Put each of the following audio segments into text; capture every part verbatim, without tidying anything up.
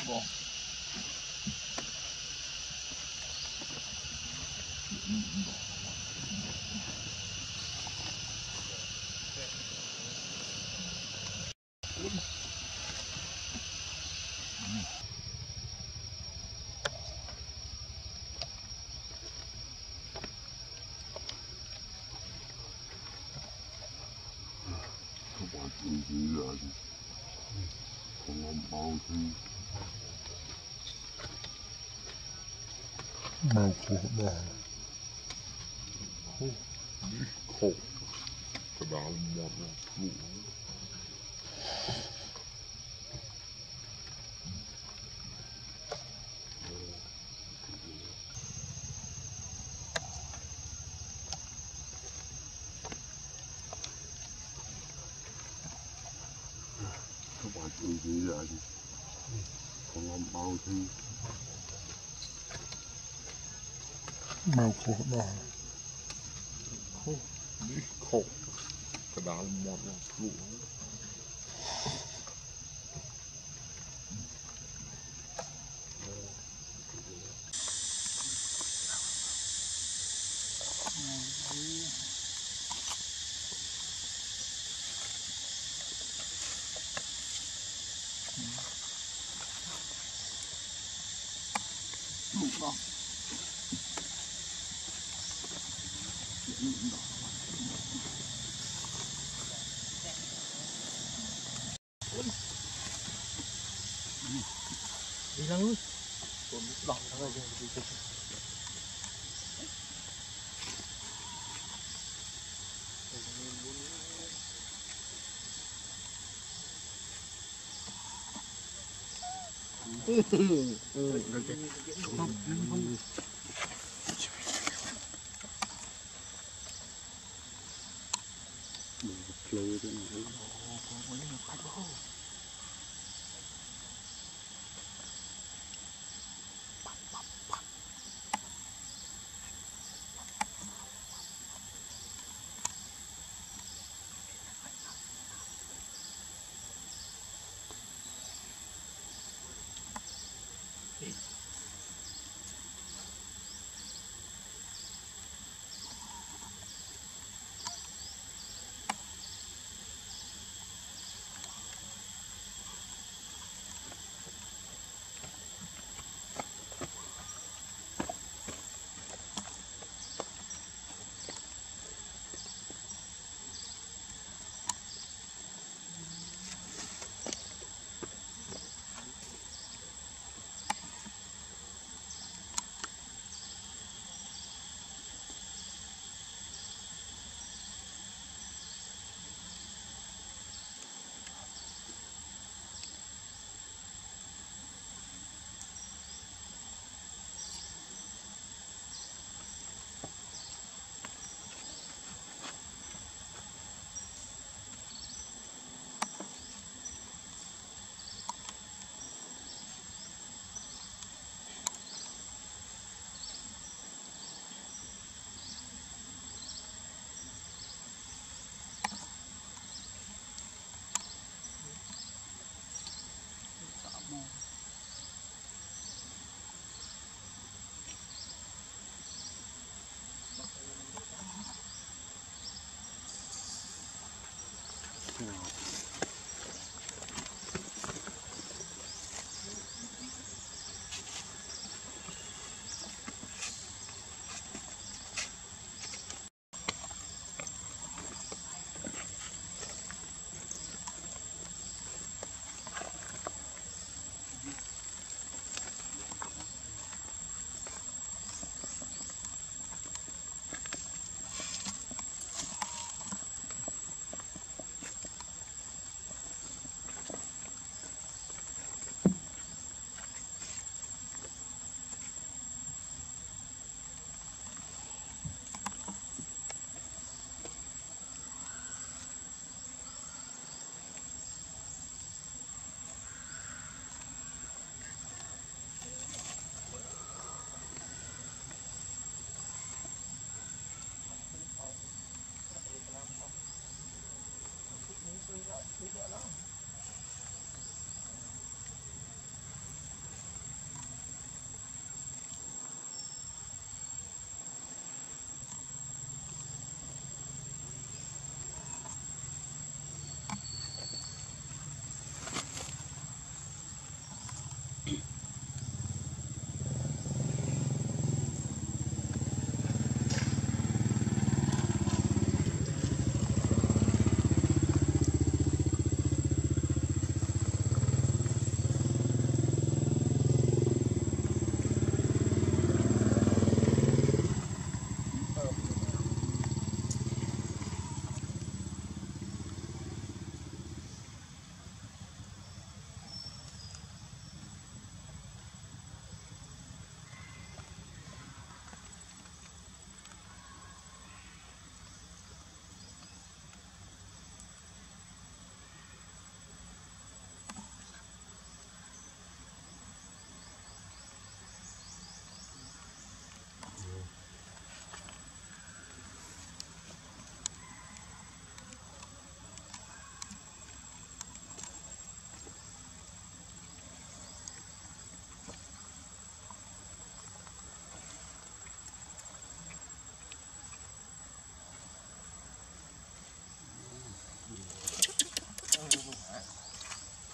bỏ What is it? Không làm bao thi mau khổ đà khổ đi khổ cái đó một là phụ các bạn注意啊！không làm bao thi mau khổ đà khổ đi khổ cái đó một là phụ lụt đó đi ra luôn còn đỏ ra rồi đi đi ừ ừ rồi kìa không không chơi thế này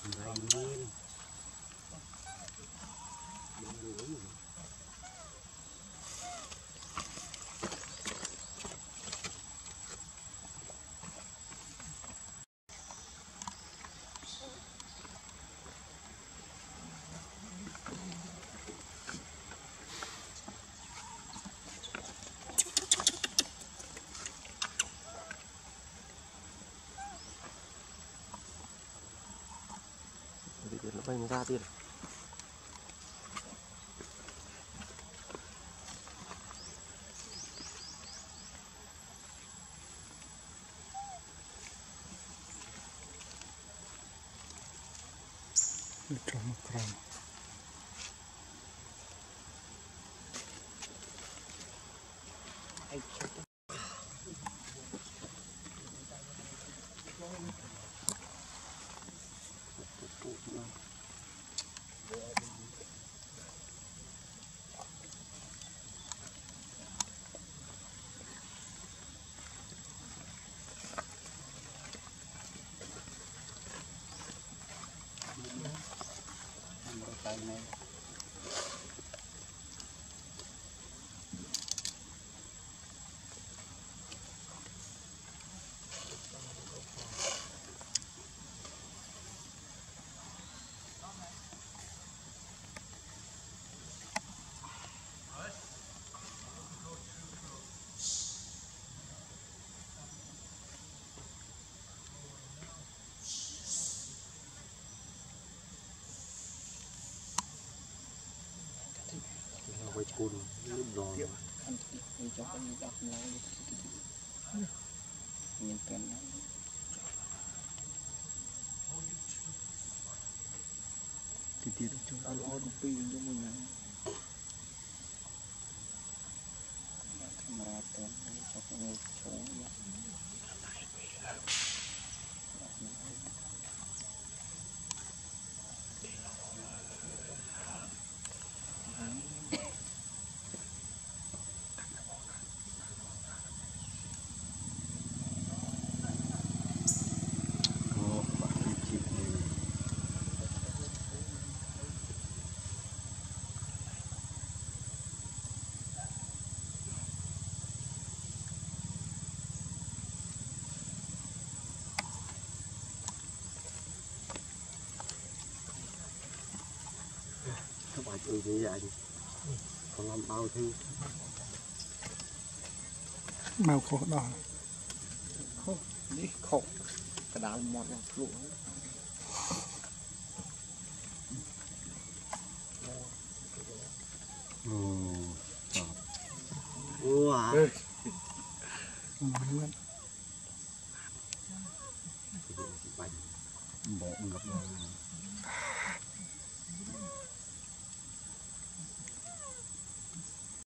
nó bay raទៀតត្រង់ក្រំquay cùn lúc đó ăn thì cho cái gì đó nó nhìn tên nó thì tiền cho ăn lo được pin cho mình này camera tên cho cái người chỗ các bạn ơi như vậy còn làm bao thì màu khổ đỏ không đi khổ cái đá một là lụa wow bộ ngập